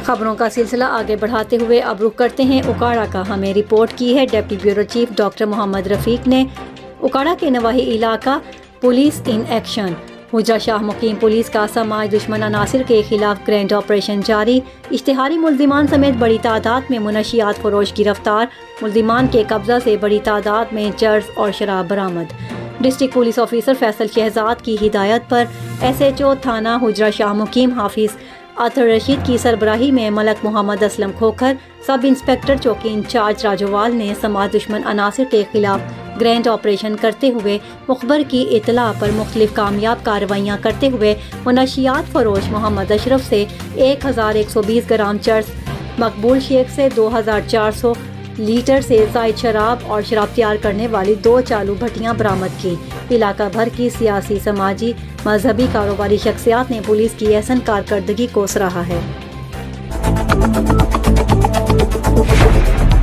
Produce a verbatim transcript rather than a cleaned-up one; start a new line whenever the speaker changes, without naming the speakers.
खबरों का सिलसिला आगे बढ़ाते हुए अब रुख करते हैं उकाड़ा का। हमें रिपोर्ट की है deputy bureau chief doctor Mohammad Rafiq ने। उकाड़ा के नवाही इलाका police in action. Hujra Shah Muqeem police का समाज दुश्मन अनासिर के खिलाफ ग्रैंड ऑपरेशन जारी। इश्तिहारी मुल्जिमान समेत बड़ी तादाद में मुनशियात फरोश गिरफ्तार। मुल्जिमान के कब्जा से बड़ी तादाद में चर्स और शराब बरामद। District police officer Faisal Shahzad की हिदायत पर एस एच ओ थाना हुजरा शाह मुकीम हाफिज अतर रशीद की सरबराही में मलक मोहम्मद असलम खोखर, सब इंस्पेक्टर चौकी इंचार्ज राजोवाल ने समाज दुश्मन अनासिर के खिलाफ ग्रैंड ऑपरेशन करते हुए मुखबर की इतला पर मुख्तलिफ कामयाब कार्रवाइयाँ करते हुए मुनशियात फरोश मोहम्मद अशरफ से एक हज़ार एक सौ बीस ग्राम चर्स, मकबूल शेख से दो हज़ार चार सौ लीटर से जायद शराब और शराब तैयार करने वाली दो चालू भट्टियाँ बरामद की। इलाका भर की सियासी, समाजी, मजहबी, कारोबारी शख्सियात ने पुलिस की ऐसन कारकर्दगी को सराहा है।